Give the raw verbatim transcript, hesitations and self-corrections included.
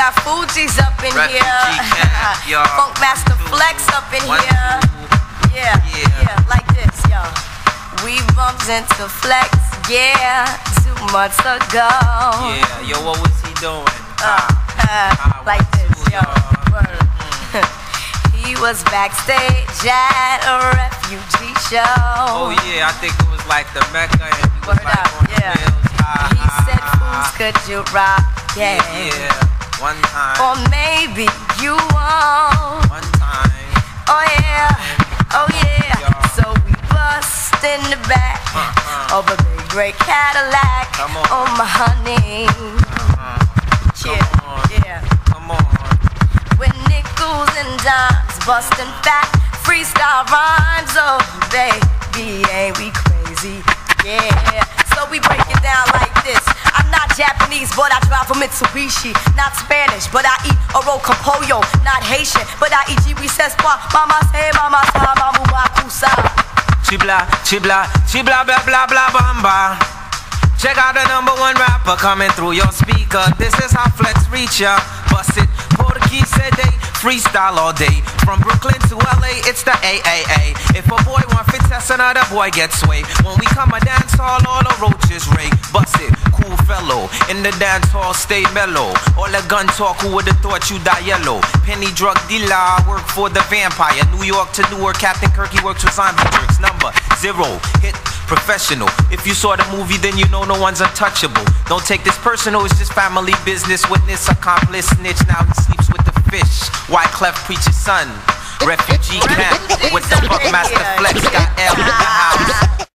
got Fugees up in Refugee here. camp, y'all. Funkmaster Flex up in One, here. two. Yeah, Yeah. yeah, like this, y'all. We bumped into Flex, yeah, two months ago. Yeah, yo, what was he doing? Uh, uh, like this, yo. Word. He was backstage at a Refugee show. Oh yeah, I think it was like the Mecca, and he was Word like up, on the yeah. wheels. Ah, He ah, said, ah, "Fools, could you rock?" yeah, Yeah. yeah, one time, Or maybe you won't. one time. Oh yeah, oh yeah. So we bust in the back Uh-uh. of a big gray Cadillac. Come on. Oh my honey. Uh-huh. Yeah, Come on, yeah. come on. With nickels and dimes, busting fat freestyle rhymes. Oh baby, ain't we crazy? Yeah. So we break it down like this. I'm not Japanese, but I drive a Mitsubishi. Not Spanish, but I eat oro con pollo. Not Haitian, but I eat jibi sesqua. Mama say, mama sa, mamu wakusa. Chibla, chibla, chibla, blah, blah, blah, bamba. Check out the number one rapper coming through your speaker. This is how Flex reach ya. Bust it, Fugees said they freestyle all day. From Brooklyn to L A, it's the A A A. If a boy want fit test, another boy gets sway. When we come a dance hall, all the roaches ray. Bust it, cool fellow. In the dance hall, stay mellow. All the gun talk, who would've thought you die yellow? Penny drug dealer, I work for the vampire. New York to Newark, Captain Kirky works with zombie jerks. Number zero, hit professional. If you saw the movie, then you know no one's untouchable. Don't take this personal, it's just family business. Witness, accomplice, snitch, now he sleeps with the fish. Wyclef preacher's son. Refugee camp with the Funkmaster Flex, got L in the house.